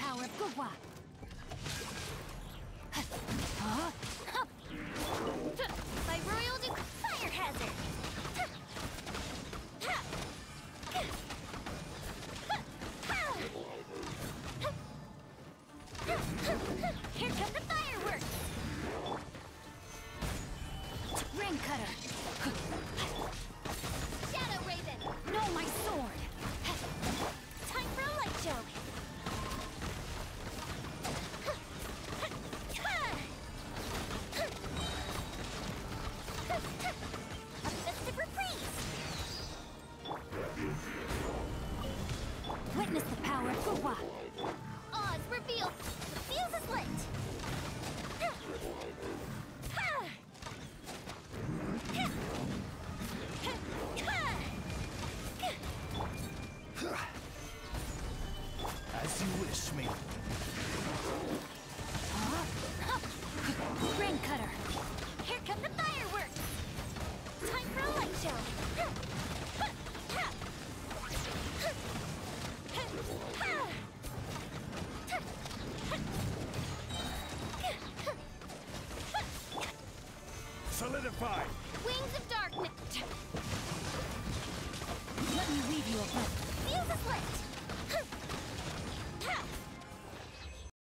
power of Gugwa. My royal fire hazard. Here come the fireworks. Rain cutter. Shadow Raven. No, my sword. Time for a light show. A festive reprise! Witness the power of Gugwa! Oz revealed! The fuse is lit! As you wish, me. Rain cutter! Here come the fireworks! Time for a light show! Solidify! Wings of